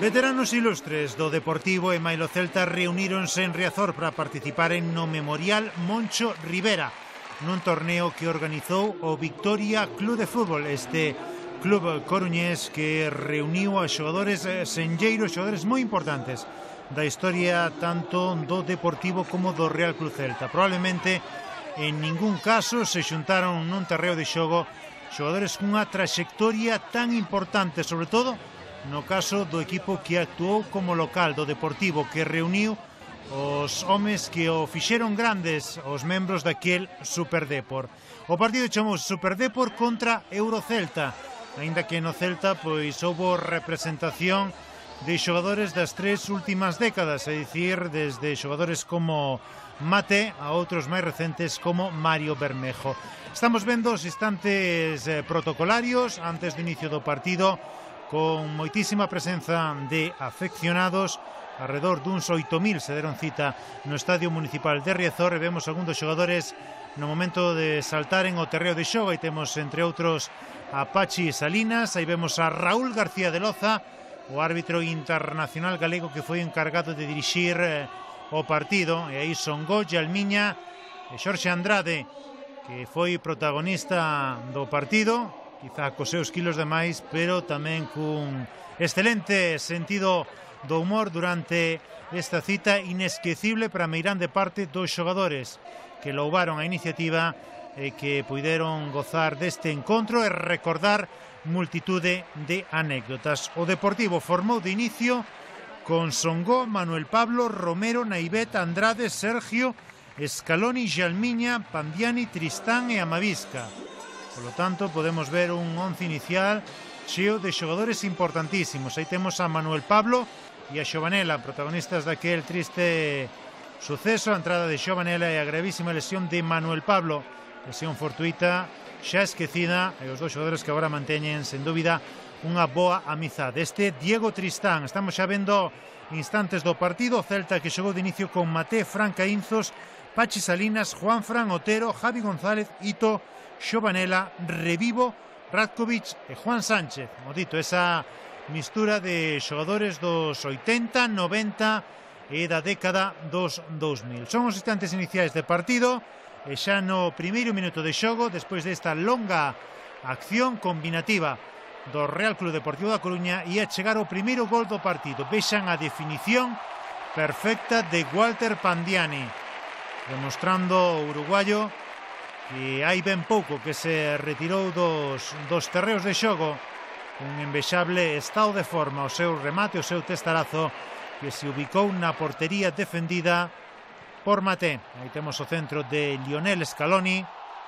Veteranos ilustres do Deportivo e Mailo Celta reuníronse en Riazor para participar no Memorial Moncho Rivera, nun torneo que organizou o Victoria Club de Fútbol, este club coruñés que reuniu a xogadores senlleiros, xogadores moi importantes da historia tanto do Deportivo como do Real Club Celta. Probablemente en ningún caso se xuntaron nun terreo de xogo xogadores cunha traxectoria tan importante, sobre todo no caso do equipo que actuou como local do Deportivo, que reuniu os homes que o fixeron grandes, os membros daquel Superdepor. O partido chamouse Superdepor contra Eurocelta, aínda que no Celta pois houbo representación de xogadores das tres últimas décadas, é dicir, desde xogadores como Mate a outros máis recentes como Mario Bermejo. Estamos vendo os instantes protocolarios antes do inicio do partido, con moitísima presenza de afeccionados. Alrededor duns 8.000 se deron cita no Estadio Municipal de Riazor, e vemos algún dos xogadores no momento de saltar en o terreo de xogo. Aí temos, entre outros, a Pachi Salinas, aí vemos a Raúl García de Loza, o árbitro internacional galego que foi encargado de dirixir o partido, e aí son Goya Almiña e Xorxe Andrade, que foi protagonista do partido, quizá cos seus kilos de máis, pero tamén cun excelente sentido do humor durante esta cita inesquecible para meirán de parte dos xogadores que louvaron a iniciativa e que puideron gozar deste encontro e recordar multitude de anécdotas. O Deportivo formou de inicio con Songó, Manuel Pablo, Romero, Naibet, Andrade, Sergio, Scaloni, Jalmiña, Pandiani, Tristán e Amavisca. Por lo tanto, podemos ver un once inicial cheo de xogadores importantísimos. Aí temos a Manuel Pablo e a Xovanela, protagonistas daquel triste suceso, a entrada de Xovanela e a gravísima lesión de Manuel Pablo, lesión fortuita xa esquecida, e os dos xogadores que agora manteñen, sen dúbida, unha boa amizade. Este Diego Tristán, estamos xa vendo instantes do partido. O Celta que xogou de inicio con Mate, Fran Caínzos, Pachi Salinas, Juan Fran Otero, Javi González, Ito, Xovanela, Revivo, Ratkovic e Juan Sánchez. Modito, esa mistura de xogadores dos 80, 90 e da década dos 2000. Son os instantes iniciais de partido e xa no primeiro minuto de xogo, despois desta longa acción combinativa do Real Club Deportivo da Coruña, ia chegar o primeiro gol do partido. Vexan a definición perfecta de Walter Pandiani, demostrando o uruguayo que hai ben pouco que se retirou dos terreos de xogo, un envexable estado de forma, o seu remate, o seu testarazo, que se ubicou na portería defendida por Mate. Aí temos o centro de Lionel Scaloni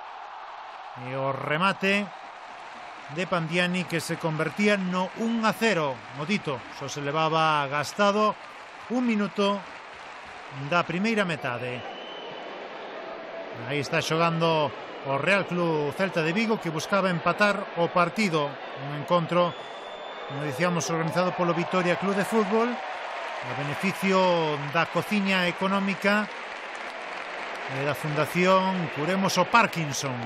e o remate de Pandiani, que se convertía no 1-0. Modito, só se levaba gastado un minuto da primeira metade. Aí está xogando o Real Club Celta de Vigo, que buscaba empatar o partido. Un encontro, como dicíamos, organizado polo Victoria Club de Fútbol, a beneficio da cociña económica e da Fundación Curemos o Parkinson,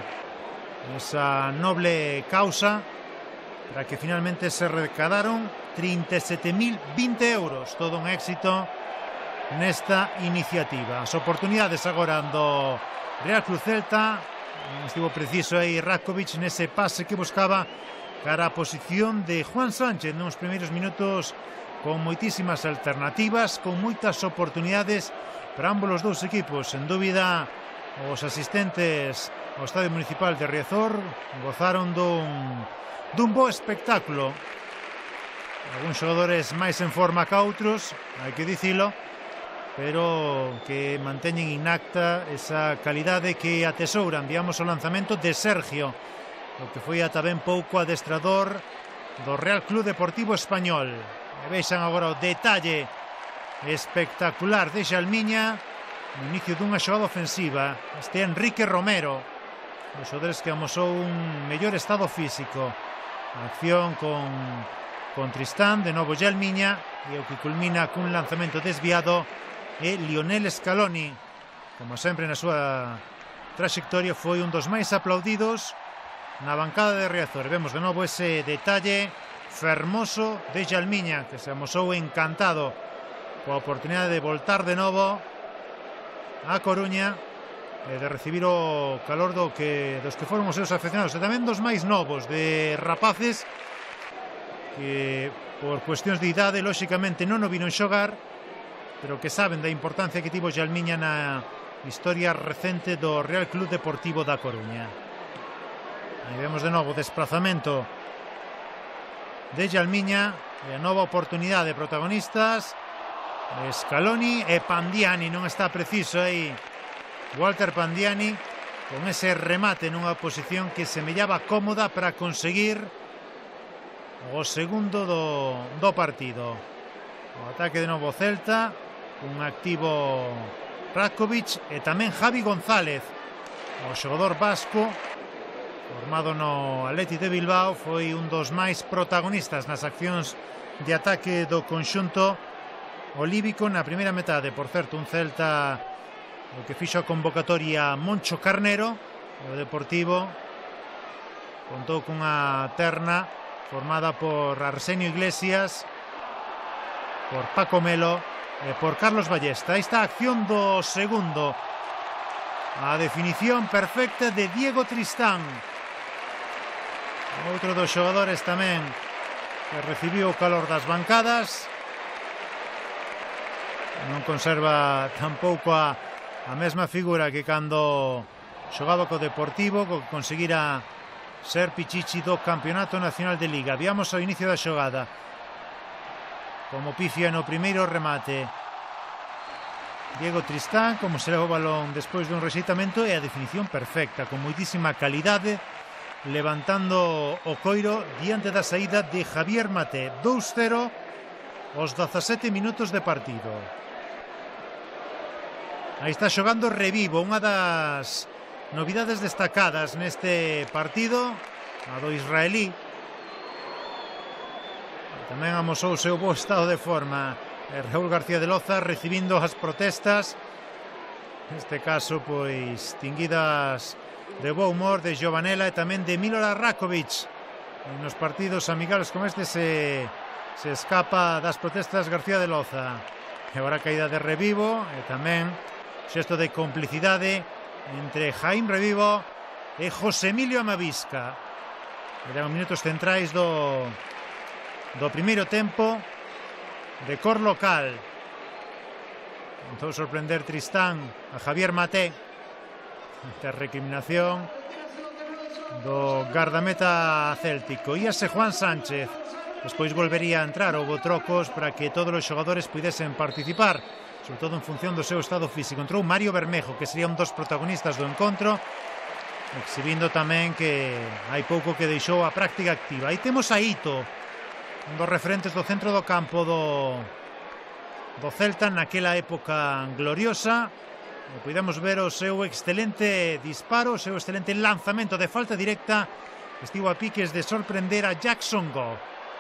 esa noble causa para que finalmente se recadaron 37.020 euros. Todo un éxito nesta iniciativa. As oportunidades agora do Real Club Celta, estivo preciso aí Ratkovic nese pase que buscaba cara a posición de Juan Sánchez nos primeiros minutos, con moitísimas alternativas, con moitas oportunidades para ambos os dous equipos. Sen dúbida, os asistentes ao Estadio Municipal de Riazor gozaron dun bo espectáculo. Algúns xogadores máis en forma que outros, hai que dicilo, pero que manteñen inacta esa calidade que atesouran. Viamos o lanzamento de Sergio, o que foi ata ben pouco adestrador do Real Club Deportivo Español. E vexan agora o detalle espectacular de Xalmiña no inicio dunha xogada ofensiva. Este Enrique Romero, os xogadores que amosou un mellor estado físico. A acción con Tristán, de novo Xalmiña, e o que culmina cun lanzamento desviado e Lionel Scaloni, como sempre na súa traxectoria, foi un dos máis aplaudidos na bancada de Riazor. Vemos de novo ese detalle fermoso de Jalmiña, que se amosou encantado coa oportunidade de voltar de novo a Coruña e de recibir o calor dos que foron os seus afeccionados e tamén dos máis novos, de rapaces que por cuestións de idade lóxicamente non o viron xogar, pero que saben da importancia que tivo Jalmiña na historia recente do Real Club Deportivo da Coruña. Aí vemos de novo o desplazamento de Jalmiña e a nova oportunidade de protagonistas Scaloni e Pandiani. Non está preciso aí Walter Pandiani con ese remate nunha posición que semellaba cómoda para conseguir o segundo do partido. O ataque de novo Celta, un activo Ratkovic e tamén Javi González, o xogador vasco formado no Athletic de Bilbao, foi un dos máis protagonistas nas accións de ataque do conxunto olívico na primeira metade. Por certo, un Celta o que fixo a convocatoria Moncho Carnero. O Deportivo contou cunha terna formada por Arsenio Iglesias, por Paco Melo e por Carlos Ballesta. Aí está a acción do segundo, a definición perfecta de Diego Tristán, outro dos xogadores tamén que recibiu o calor das bancadas. Non conserva tampouco a mesma figura que cando xogaba co Deportivo, co que conseguira ser pichichi do Campeonato Nacional de Liga. Viamos ao inicio da xogada, como pifia no primeiro remate Diego Tristán, como se leva o balón despois dun rexeitamento, e a definición perfecta, con moitísima calidade, levantando o coiro diante da saída de Javier Maté. 2-0 aos 17 minutos de partido. Aí está xogando Revivo, unha das novidades destacadas neste partido, a do israelí. Tamén amosou o seu bo estado de forma Raúl García de Loza, recibindo as protestas, neste caso pois tinguidas de bo humor, de Giovanella e tamén de Milorad Ratkovic. Nos partidos amigables como este se escapa das protestas García de Loza. E agora a caída de Revivo e tamén xesto de complicidade entre Jaime Revivo e José Emilio Amavisca. Eran minutos centrais do primeiro tempo de cor local. Tentou sorprender Tristán a Javier Maté esta recriminación do gardameta céltico. Íase Juan Sánchez, despois volvería a entrar. Houbo trocos para que todos os xogadores pudesen participar, sobre todo en función do seu estado físico. Entrou Mario Bermejo, que sería un dos protagonistas do encontro, exhibindo tamén que hai pouco que deixou a práctica activa. Aí temos a Ito, un dos referentes do centro do campo do Celta naquela época gloriosa. E podemos ver o seu excelente disparo, o seu excelente lanzamento de falta directa, estivo a piques de sorprender a Jackson Go.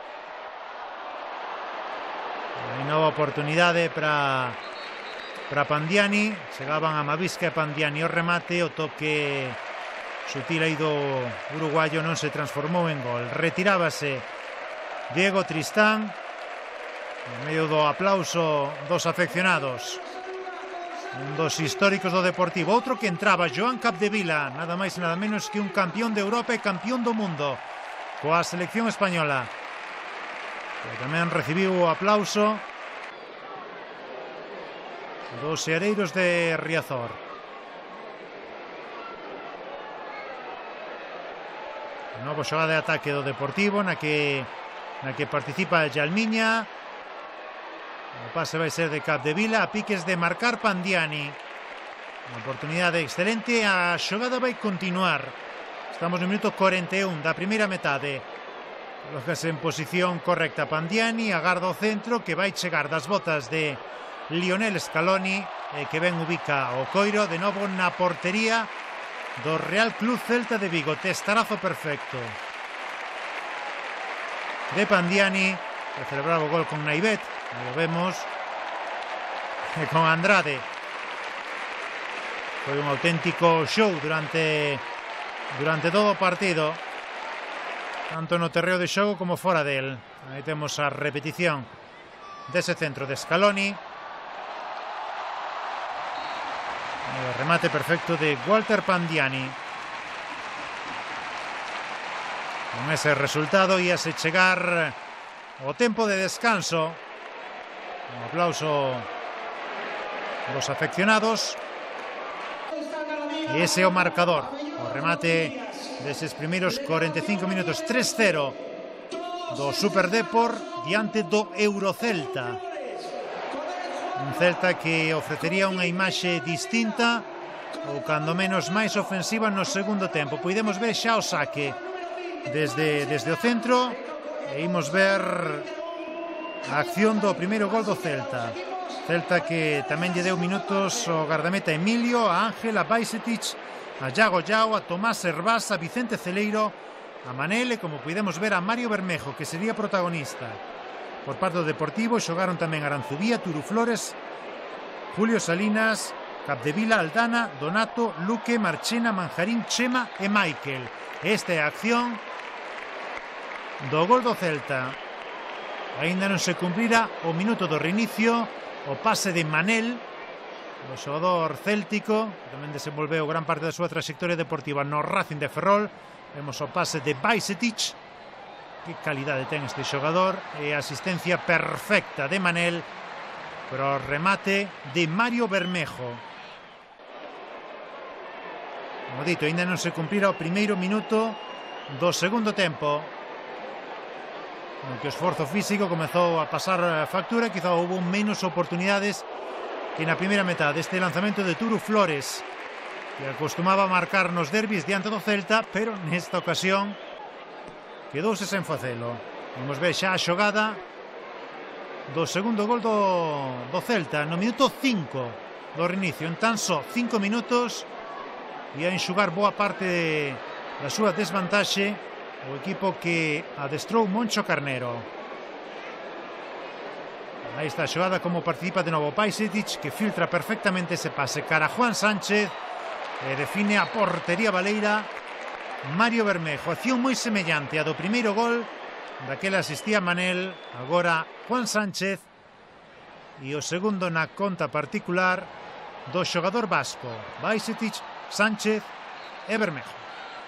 Hai nova oportunidade para Pandiani. Chegaban a Amavisca e Pandiani o remate. O toque sutil aí do uruguayo non se transformou en gol. Retirábase Diego Tristán en medio do aplauso dos afeccionados. Un dos históricos do Deportivo. Outro que entraba, Joan Capdevila, nada máis e nada menos que un campeón de Europa e campeón do mundo coa selección española, que tamén recibiu o aplauso dos seareiros de Riazor. De novo xogada de ataque do Deportivo na que participa Jalmiña. O pase vai ser de Capdevila, a piques de marcar Pandiani. Unha oportunidade excelente, a xogada vai continuar. Estamos no minuto 41 da primeira metade. Colócase en posición correcta Pandiani, agarda o centro que vai chegar das botas de Lionel Scaloni, que ben ubica o coiro de novo na portería do Real Club Celta de Vigo. Testarazo perfecto de Pandiani, que celebraba o gol con Naivet. Lo vemos con Andrade. Foi un auténtico show durante todo o partido. tanto no terreo de xogo como fora del. Aí temos a repetición dese centro de Scaloni. O remate perfecto de Walter Pandiani. Con ese resultado íase chegar o tempo de descanso. Un aplauso dos afeccionados. E ese é o marcador. O remate deses primeiros 45 minutos. 3-0 do Superdepor diante do Eurocelta. Un Celta que ofrecería unha imaxe distinta, ou cando menos máis ofensiva no segundo tempo. Podemos ver xa o saque desde o centro e imos ver a acción do primeiro gol do Celta. Celta que tamén lle deu minutos ao gardameta Emilio, a Ángel, a Bajcetic, a Yago Yao, a Tomás Hervás, a Vicente Celeiro, a Manel e, como podemos ver, a Mario Bermejo, que sería protagonista. Por parte do Deportivo xogaron tamén Aranzubía, Turu Flores, Julio Salinas, Capdevila, Aldana, Donato, Luque, Marchena, Manjarín, Chema e Michael. Esta é a acción do gol do Celta. Aínda non se cumplira o minuto do reinicio. O pase de Manel, o xogador céltico, que tamén desenvolveu gran parte da súa trayectoria deportiva no Racing de Ferrol. Vemos o pase de Bajcetic. Que calidade ten este xogador. E a asistencia perfecta de Manel, pero o remate de Mario Bermejo. Como dito, aínda non se cumplira o primeiro minuto do segundo tempo, no que o esforzo físico comezou a pasar factura. Quizá houve menos oportunidades que na primeira metade. Este lanzamento de Turu Flores, que acostumaba a marcar nos derbis diante do Celta, pero nesta ocasión quedouse sen facelo. Vamos ver xa a xogada do segundo gol do Celta no minuto 5 do reinicio. En tan só 5 minutos e a enxugar boa parte da súa desvantaxe o equipo que adestrou Moncho Carnero. Aí está a xogada, como participa de novo Bajcetic, que filtra perfectamente ese pase cara a Juan Sánchez e define a portería baleira Mario Bermejo. Acción moi semellante a do primeiro gol, daquela asistía Manel, agora Juan Sánchez, e o segundo na conta particular do xogador vasco. Bajcetic, Sánchez e Bermejo.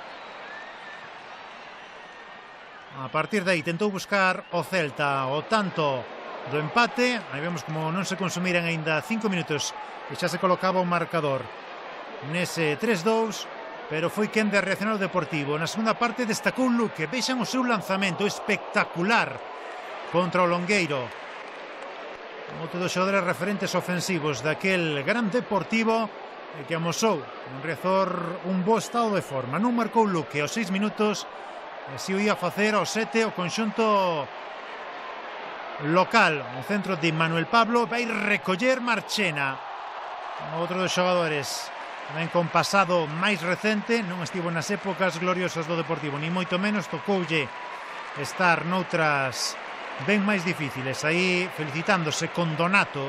A partir de aí tentou buscar o Celta o tanto do empate. Aí vemos como non se consumiran aínda 5 minutos e xa se colocaba o marcador nese 3-2, pero foi quen de reaccionar o Deportivo. Na segunda parte destacou Luque. Vexan o seu lanzamento espectacular contra o Longueiro. Outro dos xogadores referentes ofensivos daquel gran Deportivo, e que amosou en Riazor un bo estado de forma. Non marcou Luque aos 6 minutos, e si o ia facer ao 7 o conxunto local. No centro de Manuel Pablo vai recoller Marchena, outro dos xogadores tamén con pasado máis recente. Non estivo nas épocas gloriosas do Deportivo, ni moito menos. Tocoulle estar noutras ben máis difíciles. Aí felicitándose con Donato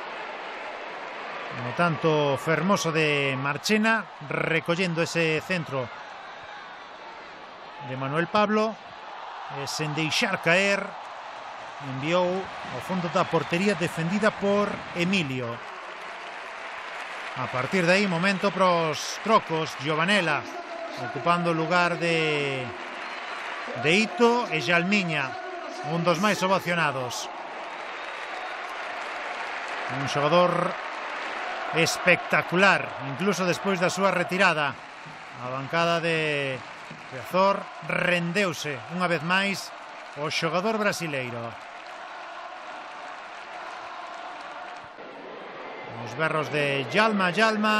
no tanto fermoso de Marchena, recollendo ese centro de Manuel Pablo, sen deixar caer, enviou ao fondo da portería defendida por Emilio. A partir de aí, momento pros trocos. Giovanella ocupando o lugar de Ito, e Jalmiña, un dos máis ovacionados. Un xogador espectacular, incluso despois da súa retirada. A bancada de Riazor rendeuse unha vez máis o xogador brasileiro. Os berros de Yalma.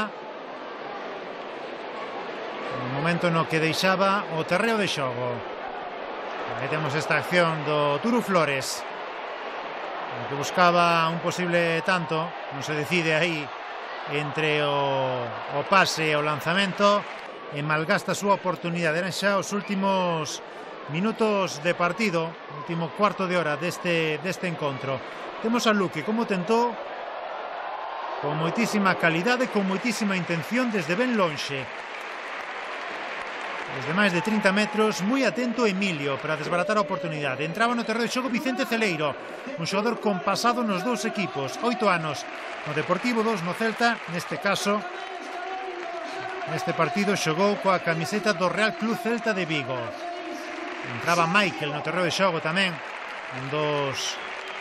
No momento no que deixaba o terreo de xogo. Aí temos esta acción do Turu Flores, que buscaba un posible tanto. Non se decide aí entre o pase e o lanzamento, e malgasta a súa oportunidade. Eran xa os últimos minutos de partido, último cuarto de hora deste encontro. Temos a Luque como tentou, con moitísima calidade, con moitísima intención desde ben lonxe. desde máis de 30 metros, moi atento Emilio para desbaratar a oportunidade. Entraba no terreo de xogo Vicente Celeiro, un xogador con pasado nos dous equipos, 8 anos no Deportivo, 2 no Celta. Neste caso, neste partido xogou coa camiseta do Real Club Celta de Vigo. Entraba Michael no terreo de xogo tamén, un dos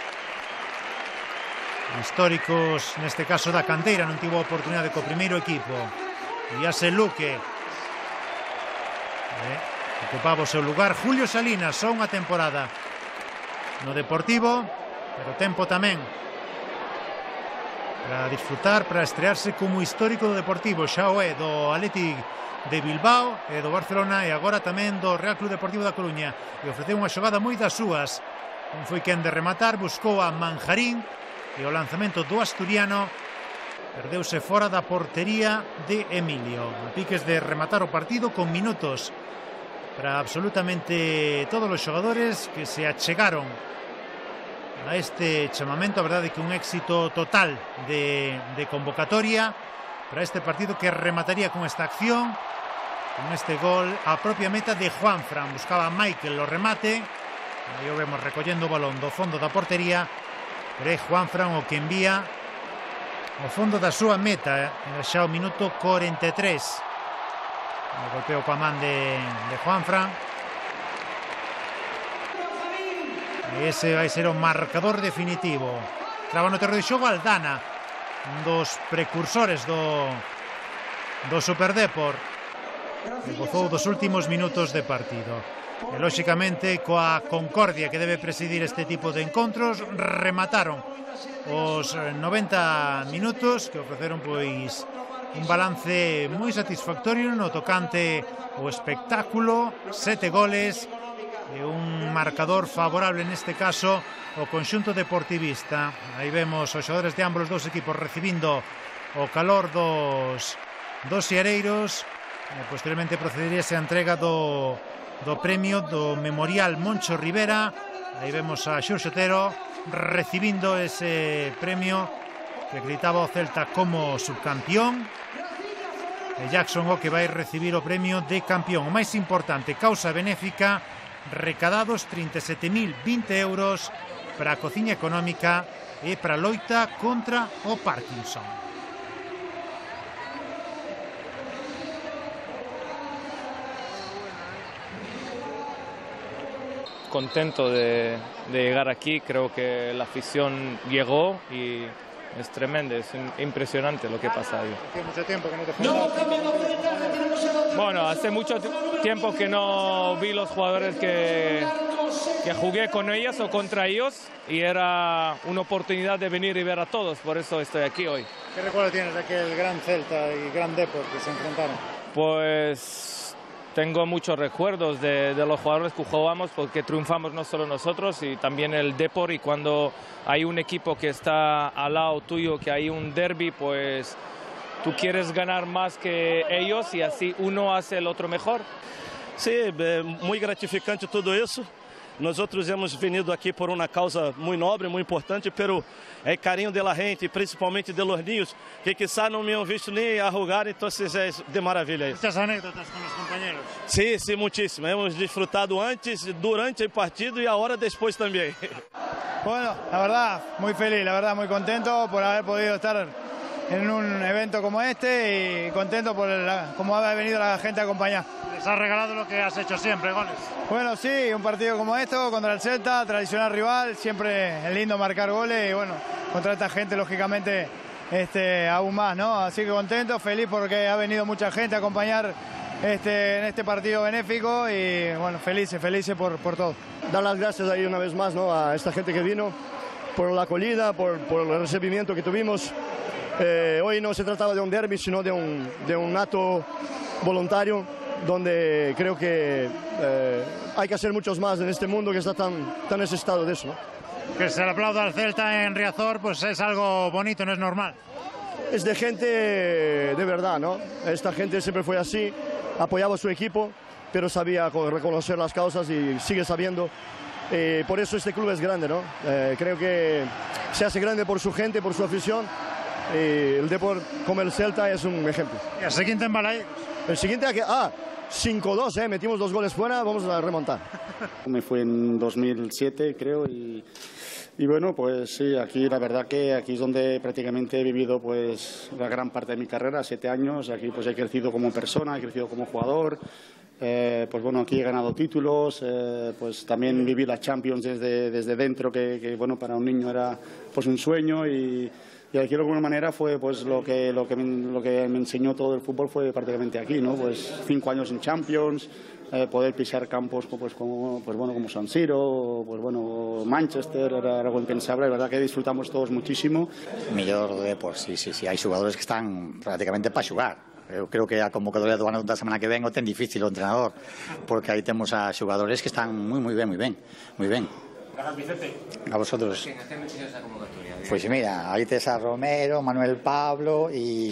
históricos, neste caso da canteira, non tivo oportunidade co primeiro equipo. Iase Luque, ocupaba o seu lugar. Julio Salinas, só unha temporada no Deportivo, pero tempo tamén para disfrutar, para estrearse como histórico do Deportivo. Xa o é do Athletic de Bilbao e do Barcelona, e agora tamén do Real Club Deportivo da Coruña, e ofreceu unha xogada moi das súas. Non foi quen de rematar, buscou a Manjarín, e o lanzamento do asturiano perdeuse fora da portería de Emilio. A piques de rematar o partido, con minutos para absolutamente todos os xogadores que se achegaron a este chamamento. A verdade é que un éxito total de convocatoria para este partido, que remataría con esta acción, con este gol a propia meta de Juanfran. Buscaba Michael o remate, aí o vemos recollendo o balón do fondo da portería, pero é Juanfran o que envía ao fondo da súa meta, xa o minuto 43. O golpeo coa man de Juanfran. E ese vai ser o marcador definitivo. Traba no terreo de xogo Aldana, un dos precursores do Superdepor, que gozou dos últimos minutos de partido. E lóxicamente, coa concordia que debe presidir este tipo de encontros, remataron os 90 minutos, que ofreceron pois un balance moi satisfactorio no tocante o espectáculo. 7 goles e un marcador favorable, neste caso o conxunto deportivista. Aí vemos os xogadores de ambos os dous equipos recibindo o calor dos xereiros. Posteriormente procederíase a entrega do premio do Memorial Moncho Rivera. Aí vemos a Xurxo Otero recibindo ese premio que acreditaba o Celta como subcampeón, e Jackson o que vai recibir o premio de campeón. O máis importante, causa benéfica, recadados 37.020 euros para a cociña económica e para a loita contra o Parkinson. Contento de llegar aquí, creo que la afición llegó y es tremendo, es impresionante lo que pasa ahí. ¿Hace mucho tiempo que no te juegas? Bueno, hace mucho tiempo que no vi los jugadores que jugué con ellos o contra ellos, y era una oportunidad de venir y ver a todos, por eso estoy aquí hoy. ¿Qué recuerdo tienes de aquel gran Celta y gran Depor que se enfrentaron? Pues tengo muchos recuerdos de los jugadores que jugábamos, porque triunfamos no solo nosotros, y también el Depor, y cuando hay un equipo que está al lado tuyo, que hay un derbi, pues tú quieres ganar más que ellos y así uno hace el otro mejor. Sí, muy gratificante todo eso. Nosotros hemos venido aquí por una causa muy noble, muy importante, pero el cariño de la gente, principalmente de los niños, que quizá no me han visto ni arrugar, entonces es de maravilla. Muchas anécdotas con los compañeros. Sí, sí, muchísimas. Hemos disfrutado antes, durante el partido y ahora después también. Bueno, la verdad, muy feliz, la verdad, muy contento por haber podido estar en un evento como este, y contento por cómo ha venido la gente a acompañar. Les has regalado lo que has hecho siempre, goles. Bueno, sí, un partido como esto contra el Celta, tradicional rival, siempre es lindo marcar goles, y bueno, contra esta gente lógicamente aún más, ¿no? Así que contento, feliz porque ha venido mucha gente a acompañar en este partido benéfico, y bueno, felices por todo. Dar las gracias ahí una vez más, ¿no?, a esta gente que vino, por la acogida, por el recibimiento que tuvimos. Hoy no se trataba de un derbi, sino de un acto voluntario, donde creo que hay que hacer muchos más en este mundo que está tan necesitado de eso, ¿no? Que se le aplauda al Celta en Riazor, pues es algo bonito, no es normal. Es de gente de verdad, ¿no? Esta gente siempre fue así, apoyaba a su equipo, pero sabía reconocer las causas y sigue sabiendo. Por eso este club es grande, ¿no? Creo que se hace grande por su gente, por su afición. El Depor, como el Celta, es un ejemplo. ¿Y el siguiente en Balaídos? El siguiente, 5-2, metimos 2 goles fuera, vamos a remontar. Me fui en 2007, creo, y bueno, pues sí, aquí la verdad que aquí es donde prácticamente he vivido pues la gran parte de mi carrera, 7 años. Aquí pues he crecido como persona, he crecido como jugador. Pues bueno, aquí he ganado títulos, pues también viví la Champions desde dentro, que bueno, para un niño era pues un sueño, y aquí de alguna manera fue pues lo que me enseñó todo el fútbol fue prácticamente aquí, ¿no? Pues 5 años en Champions, poder pisar campos como San Siro, pues bueno, Manchester, era algo impensable. La verdad que disfrutamos todos muchísimo. Mellor do Depor, sí, hay xogadores que están prácticamente para xogar. Eu creo que a convocatoria do ano da semana que ven o ten difícil o entrenador, porque aí temos a xogadores que están moi ben. Gracias, Vicente. A vosotros. Pues mira, aí tes a Romero, Manuel Pablo y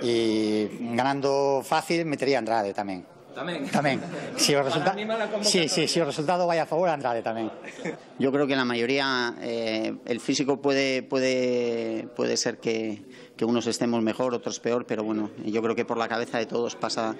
ganando fácil metería a Andrade tamén. Tamén. Si o resultado vai a favor, Andrade tamén. Yo creo que la mayoría, el físico puede ser que unos estemos mejor, otros peor, pero bueno, yo creo que por la cabeza de todos pasa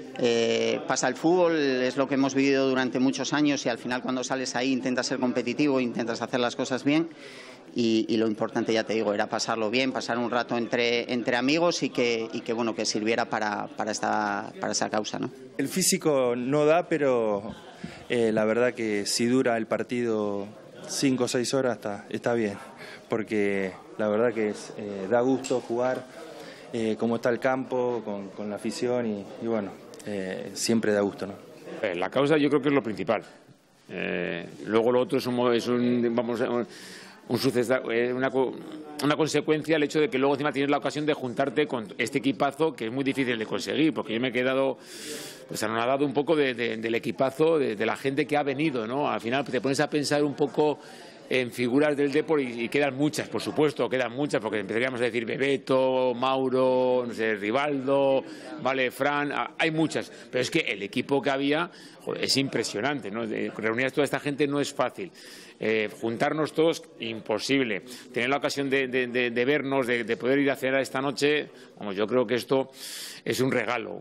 el fútbol, es lo que hemos vivido durante muchos años, y al final cuando sales ahí intentas ser competitivo, intentas hacer las cosas bien, y lo importante, ya te digo, era pasarlo bien, pasar un rato entre amigos y que bueno, que sirviera para esa causa, ¿no? El físico no da, pero la verdad que si dura el partido 5 o 6 horas está bien, porque la verdad que da gusto jugar como está el campo, con la afición, y bueno, siempre da gusto, ¿no? La causa yo creo que es lo principal. Luego lo otro es un suceso, una consecuencia, el hecho de que luego encima tienes la ocasión de juntarte con este equipazo, que es muy difícil de conseguir, porque yo me he quedado pues anonadado un poco del equipazo, de la gente que ha venido, ¿no? Al final te pones a pensar un poco en figuras del Depor y quedan muchas, por supuesto, porque empezaríamos a decir Bebeto, Mauro, no sé, Rivaldo, vale, Fran, hay muchas, pero es que el equipo que había, joder, es impresionante, ¿no? Reunir a toda esta gente no es fácil. Juntarnos todos, imposible. Tener la ocasión de vernos, de poder ir a cenar esta noche, vamos, yo creo que esto es un regalo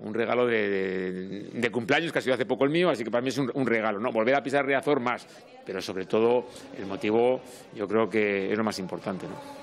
de cumpleaños, que ha sido hace poco el mío, así que para mí es un regalo, ¿no? Volver a pisar Riazor más, pero sobre todo el motivo yo creo que es lo más importante, ¿no?